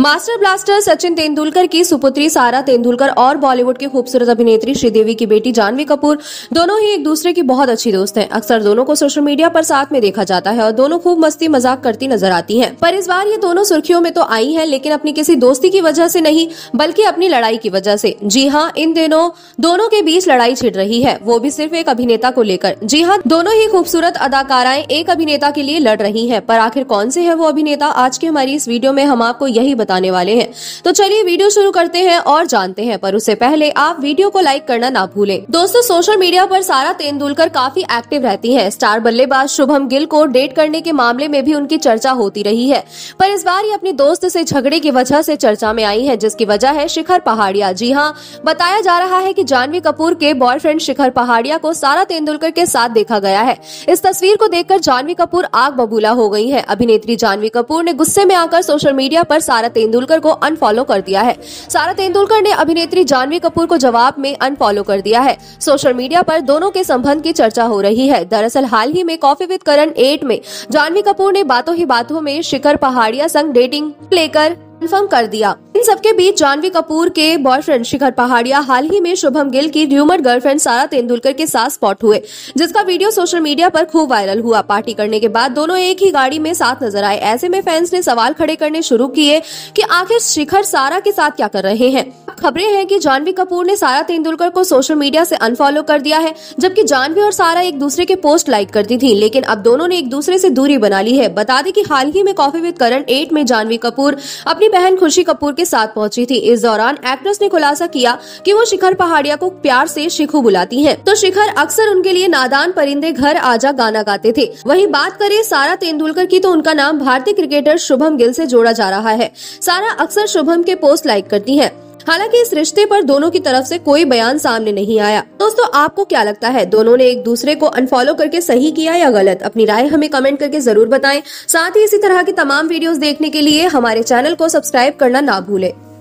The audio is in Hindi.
मास्टर ब्लास्टर सचिन तेंदुलकर की सुपुत्री सारा तेंदुलकर और बॉलीवुड की खूबसूरत अभिनेत्री श्रीदेवी की बेटी जानवी कपूर दोनों ही एक दूसरे की बहुत अच्छी दोस्त हैं। अक्सर दोनों को सोशल मीडिया पर साथ में देखा जाता है और दोनों खूब मस्ती मजाक करती नजर आती हैं। पर इस बार ये दोनों सुर्खियों में तो आई हैं, लेकिन अपनी किसी दोस्ती की वजह से नहीं, बल्कि अपनी लड़ाई की वजह से। जी हाँ, इन दिनों दोनों के बीच लड़ाई छिड़ रही है, वो भी सिर्फ एक अभिनेता को लेकर। जी हाँ, दोनों ही खूबसूरत अदाकाराएं एक अभिनेता के लिए लड़ रही है, पर आखिर कौन से है वो अभिनेता, आज की हमारी इस वीडियो में हम आपको यही बताने वाले हैं। तो चलिए वीडियो शुरू करते हैं और जानते हैं, पर उससे पहले आप वीडियो को लाइक करना ना भूलें। दोस्तों, सोशल मीडिया पर सारा तेंदुलकर काफी एक्टिव रहती हैं। स्टार बल्लेबाज शुभम गिल को डेट करने के मामले में भी उनकी चर्चा होती रही है, पर इस बार ये अपनी दोस्त से झगड़े की वजह से चर्चा में आई है, जिसकी वजह है शिखर पहाड़िया। जी हाँ, बताया जा रहा है कि जानवी कपूर के बॉयफ्रेंड शिखर पहाड़िया को सारा तेंदुलकर के साथ देखा गया है। इस तस्वीर को देखकर जानवी कपूर आग बबूला हो गई है। अभिनेत्री जानवी कपूर ने गुस्से में आकर सोशल मीडिया पर सारा तेंदुलकर को अनफॉलो कर दिया है। सारा तेंदुलकर ने अभिनेत्री जानवी कपूर को जवाब में अनफॉलो कर दिया है। सोशल मीडिया पर दोनों के संबंध की चर्चा हो रही है। दरअसल हाल ही में कॉफी विद करण 8 में जानवी कपूर ने बातों ही बातों में शिखर पहाड़िया संग डेटिंग लेकर कंफर्म कर दिया। इन सबके बीच जानवी कपूर के बॉयफ्रेंड शिखर पहाड़िया हाल ही में शुभम गिल की र्यूमर्ड गर्लफ्रेंड सारा तेंदुलकर के साथ स्पॉट हुए, जिसका वीडियो सोशल मीडिया पर खूब वायरल हुआ। पार्टी करने के बाद दोनों एक ही गाड़ी में साथ नजर आए। ऐसे में फैंस ने सवाल खड़े करने शुरू किए कि आखिर शिखर सारा के साथ क्या कर रहे हैं। खबरें हैं कि जानवी कपूर ने सारा तेंदुलकर को सोशल मीडिया से अनफॉलो कर दिया है, जबकि जानवी और सारा एक दूसरे के पोस्ट लाइक करती थी, लेकिन अब दोनों ने एक दूसरे से दूरी बना ली है। बता दें कि हाल ही में कॉफी विद करण 8 में जानवी कपूर अपनी बहन खुशी कपूर के साथ पहुंची थी। इस दौरान एक्ट्रेस ने खुलासा किया कि वो शिखर पहाड़िया को प्यार से शिखू बुलाती हैं। तो शिखर अक्सर उनके लिए नादान परिंदे घर आजा गाना गाते थे। वहीं बात करें सारा तेंदुलकर की, तो उनका नाम भारतीय क्रिकेटर शुभम गिल से जोड़ा जा रहा है। सारा अक्सर शुभम के पोस्ट लाइक करती हैं। हालांकि इस रिश्ते पर दोनों की तरफ से कोई बयान सामने नहीं आया। दोस्तों, आपको क्या लगता है, दोनों ने एक दूसरे को अनफॉलो करके सही किया या गलत? अपनी राय हमें कमेंट करके जरूर बताएं। साथ ही इसी तरह की तमाम वीडियोस देखने के लिए हमारे चैनल को सब्सक्राइब करना ना भूलें।